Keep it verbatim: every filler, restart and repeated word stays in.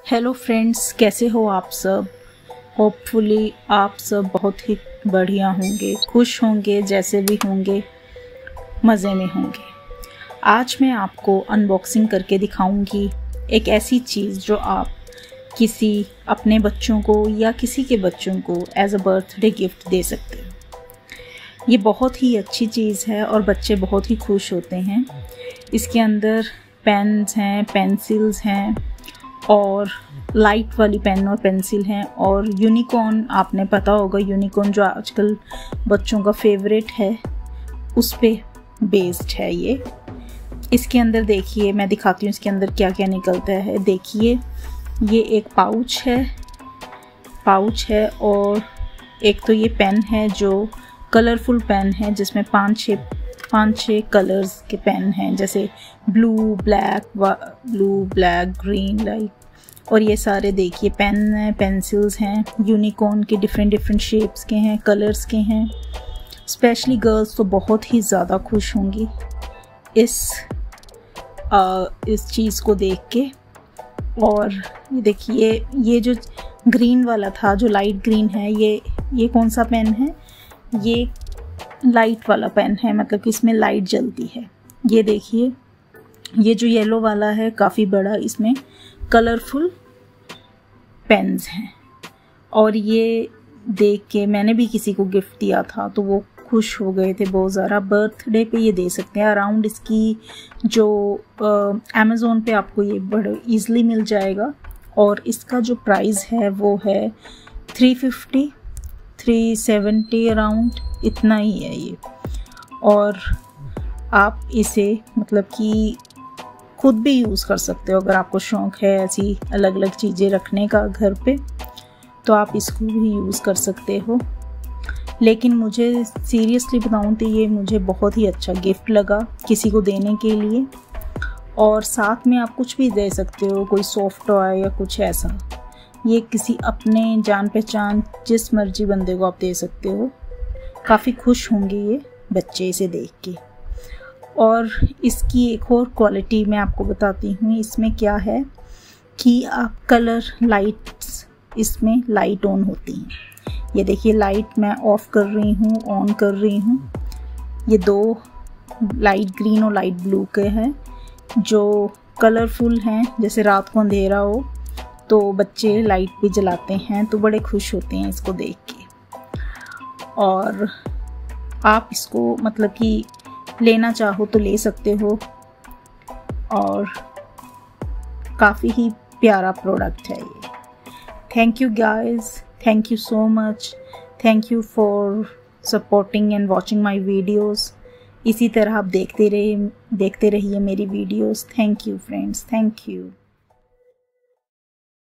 Hello friends, कैसे हो आप सब। होपफुली आप सब बहुत ही बढ़िया होंगे, खुश होंगे, जैसे भी होंगे मज़े में होंगे। आज मैं आपको अनबॉक्सिंग करके दिखाऊंगी एक ऐसी चीज़ जो आप किसी अपने बच्चों को या किसी के बच्चों को एज अ बर्थडे गिफ्ट दे सकते हो। ये बहुत ही अच्छी चीज़ है और बच्चे बहुत ही खुश होते हैं। इसके अंदर पेन्स हैं, पेंसिल्स हैं और लाइट वाली पेन और पेंसिल हैं और यूनिकॉर्न, आपने पता होगा यूनिकॉर्न जो आजकल बच्चों का फेवरेट है, उस पे बेस्ड है ये। इसके अंदर देखिए, मैं दिखाती हूँ इसके अंदर क्या क्या निकलता है। देखिए, ये एक पाउच है पाउच है और एक तो ये पेन है जो कलरफुल पेन है, जिसमें पाँच छः पाँच छः कलर्स के पेन हैं, जैसे blue black blue black green light. और ये सारे देखिए पेन हैं, पेंसिल्स हैं, यूनिकॉर्न के डिफरेंट डिफरेंट शेप्स के हैं, कलर्स के हैं। स्पेशली गर्ल्स तो बहुत ही ज़्यादा खुश होंगी इस आ, इस चीज़ को देख के। और ये देखिए, ये जो ग्रीन वाला था, जो लाइट ग्रीन है, ये ये कौन सा पेन है? ये लाइट वाला पेन है, मतलब कि इसमें लाइट जलती है। ये देखिए, ये जो येलो वाला है काफ़ी बड़ा, इसमें कलरफुल पेन्स हैं। और ये देख के मैंने भी किसी को गिफ्ट दिया था तो वो खुश हो गए थे बहुत ज़्यादा। बर्थडे पे ये दे सकते हैं। अराउंड इसकी जो अमेज़ोन पे आपको ये बड़े ईज़िली मिल जाएगा और इसका जो प्राइस है वो है three fifty three seventy around, इतना ही है ये। और आप इसे मतलब कि खुद भी यूज़ कर सकते हो। अगर आपको शौक़ है ऐसी अलग अलग चीज़ें रखने का घर पे, तो आप इसको भी यूज़ कर सकते हो। लेकिन मुझे सीरियसली बताऊँ तो ये मुझे बहुत ही अच्छा गिफ्ट लगा किसी को देने के लिए। और साथ में आप कुछ भी दे सकते हो, कोई सॉफ्ट टॉय या कुछ ऐसा। ये किसी अपने जान पहचान जिस मर्जी बंदे को आप दे सकते हो। काफ़ी खुश होंगे ये बच्चे इसे देख के। और इसकी एक और क्वालिटी मैं आपको बताती हूँ। इसमें क्या है कि आप कलर लाइट्स, इसमें लाइट ऑन होती हैं। ये देखिए, लाइट मैं ऑफ कर रही हूँ, ऑन कर रही हूँ। ये दो लाइट ग्रीन और लाइट ब्लू के हैं जो कलरफुल हैं। जैसे रात को अंधेरा हो तो बच्चे लाइट भी जलाते हैं तो बड़े खुश होते हैं इसको देख के। और आप इसको मतलब कि लेना चाहो तो ले सकते हो। और काफ़ी ही प्यारा प्रोडक्ट है ये। Thank you guys, thank you so much, thank you for supporting and watching my videos. इसी तरह आप देखते रहिए देखते रहिए मेरी videos. Thank you friends, thank you.